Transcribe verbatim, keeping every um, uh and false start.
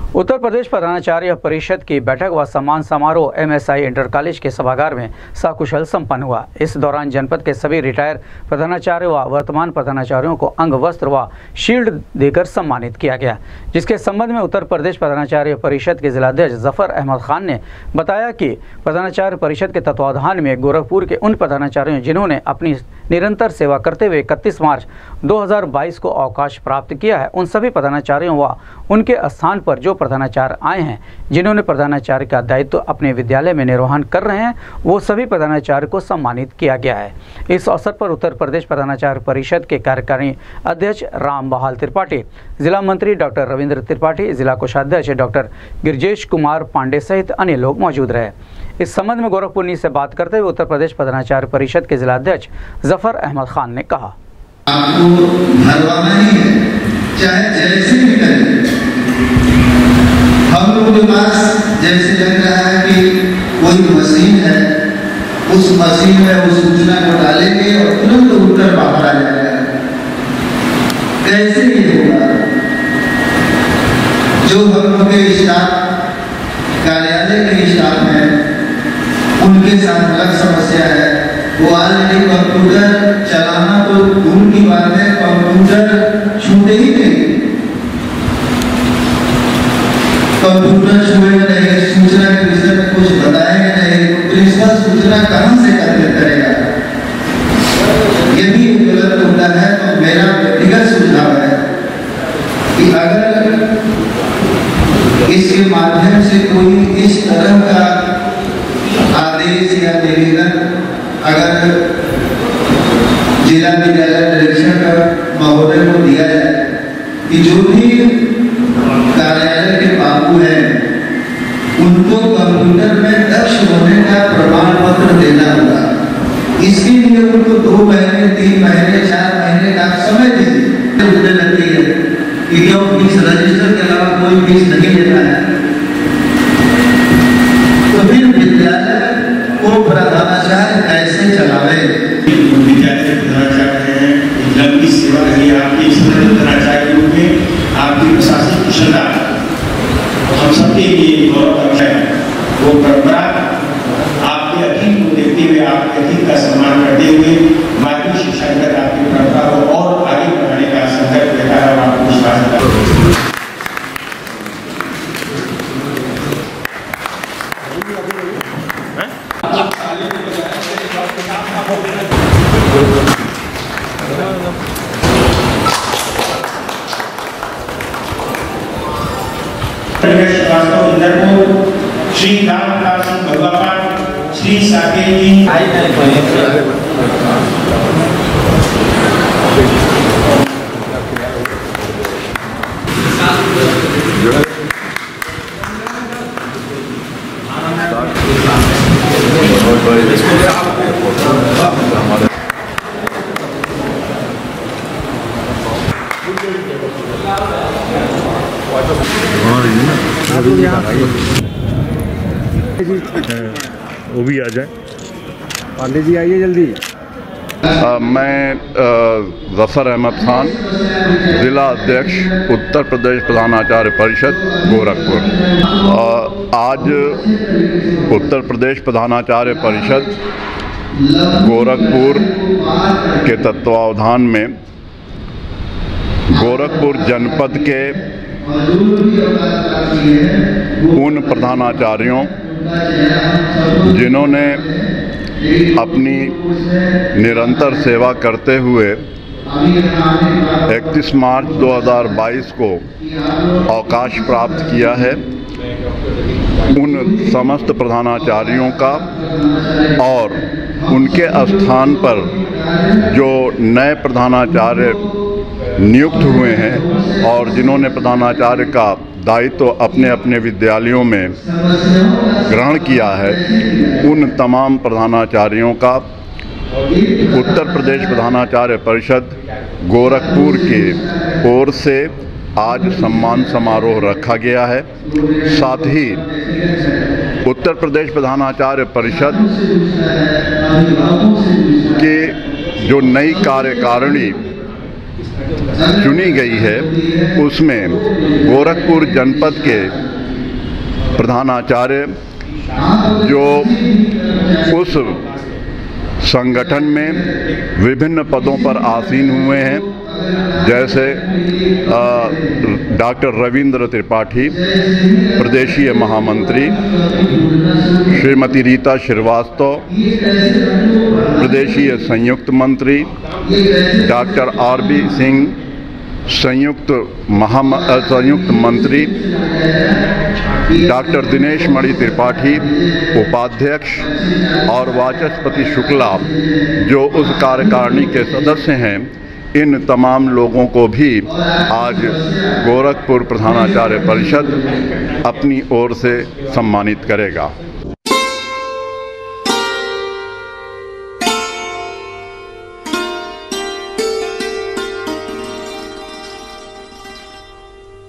उत्तर प्रदेश प्रधानाचार्य परिषद की बैठक व सम्मान समारोह एमएसआई इंटर कॉलेज के सभागार में सकुशल संपन्न हुआ। इस दौरान जनपद के सभी रिटायर प्रधानाचार्य व वर्तमान प्रधानाचार्यों को अंग वस्त्र व शील्ड देकर सम्मानित किया गया, जिसके संबंध में उत्तर प्रदेश प्रधानाचार्य परिषद के जिलाध्यक्ष जफर अहमद खान ने बताया कि प्रधानाचार्य परिषद के तत्वाधान में गोरखपुर के उन प्रधानाचार्यों जिन्होंने अपनी निरंतर सेवा करते हुए इकतीस मार्च दो हज़ार बाईस को अवकाश प्राप्त किया है, उन सभी प्रधानाचार्यों व उनके स्थान पर जो प्रधानाचार्य आए हैं जिन्होंने प्रधानाचार्य का दायित्व तो अपने विद्यालय में निर्वहन कर रहे हैं, वो सभी प्रधानाचार्य को सम्मानित किया गया है। इस अवसर पर उत्तर प्रदेश प्रधानाचार्य परिषद के कार्यकारी अध्यक्ष राम बहाल त्रिपाठी, जिला मंत्री डॉक्टर रविंद्र त्रिपाठी, जिला कोषाध्यक्ष डॉक्टर गिरजेश कुमार पांडे सहित अन्य लोग मौजूद रहे। इस संबंध में गोरखपुर न्यूज़ से बात करते हुए उत्तर प्रदेश प्रधानाचार्य परिषद के जिलाध्यक्ष जफर अहमद खान ने कहा, आपको भरवाना ही है, चाहे जैसे भी करें। हम लोगों के पास जैसे लग रहा है कि कोई मशीन है, उस मशीन में उस सूचना को डालेंगे और तुरंत उत्तर बाहर आ जाएगा। कैसे ये होगा? जो हम लोग के स्टाफ, कार्यालय के स्टाफ हैं, उनके साथ अलग समस्या है। वो ऑलरेडी कंप्यूटर चलाना तो दूर की बात है, कंप्यूटर छूटे ही नहीं, कंप्यूटर छुएगा नहीं, सूचना के विषय में कुछ बताएंगे नहीं, तो प्रिंसिपल सूचना कहां से करते करेगा? यदि गलत होता है तो मेरा व्यक्तिगत सुझाव है कि अगर इसके माध्यम से कोई इस तरह का आदेश या निवेदन अगर जिला विद्यालय निरीक्षक महोदय को दिया जाए कि जो भी कार्यालय के बाबू हैं उनको कंप्यूटर में दक्ष होने का प्रमाण पत्र देना होगा, इसके लिए उनको दो महीने तीन महीने चार महीने का समय देने लगती है कि क्यों फीस रजिस्टर के अलावा कोई फीस नहीं लेता है। तो फिर विद्यालय को प्रधानाचार्य कैसे चलावे? विद्यालय प्रधानाचार्य हैं, लंबी सेवा रही आपकी प्रधानाचार्य रूप में, आपकी प्रशासनिक कुशलता हम सबके लिए गौरव है। वो परंपरा आपके अतीत को देखते हुए, आपके अतीत का सम्मान करते हुए माध्यमिक शिक्षा तक आपकी परंपरा को और आगे बढ़ाने का संकल्प लेता है और आपको विश्वास देता है। श्री रामदास भगवान श्री साकेत जी वो भी आ जाए। पांडे जी आइए जल्दी। आ, मैं जफर अहमद खान, जिला अध्यक्ष उत्तर प्रदेश प्रधानाचार्य परिषद गोरखपुर। आज उत्तर प्रदेश प्रधानाचार्य परिषद गोरखपुर के तत्वावधान में गोरखपुर जनपद के उन प्रधानाचार्यों जिन्होंने अपनी निरंतर सेवा करते हुए इकतीस मार्च दो हज़ार बाईस को अवकाश प्राप्त किया है, उन समस्त प्रधानाचार्यों का और उनके स्थान पर जो नए प्रधानाचार्य नियुक्त हुए हैं और जिन्होंने प्रधानाचार्य का दायित्व तो अपने अपने विद्यालयों में ग्रहण किया है, उन तमाम प्रधानाचार्यों का उत्तर प्रदेश प्रधानाचार्य परिषद गोरखपुर की ओर से आज सम्मान समारोह रखा गया है। साथ ही उत्तर प्रदेश प्रधानाचार्य परिषद की जो नई कार्यकारिणी चुनी गई है उसमें गोरखपुर जनपद के प्रधानाचार्य जो उस संगठन में विभिन्न पदों पर आसीन हुए हैं, जैसे डॉक्टर रविंद्र त्रिपाठी प्रदेशीय महामंत्री, श्रीमती रीता श्रीवास्तव प्रदेशीय संयुक्त मंत्री, डॉक्टर आर बी सिंह संयुक्त महा संयुक्त मंत्री, डॉक्टर दिनेश मणि त्रिपाठी उपाध्यक्ष और वाचस्पति शुक्ला जो उस कार्यकारिणी के सदस्य हैं, इन तमाम लोगों को भी आज गोरखपुर प्रधानाचार्य परिषद अपनी ओर से सम्मानित करेगा।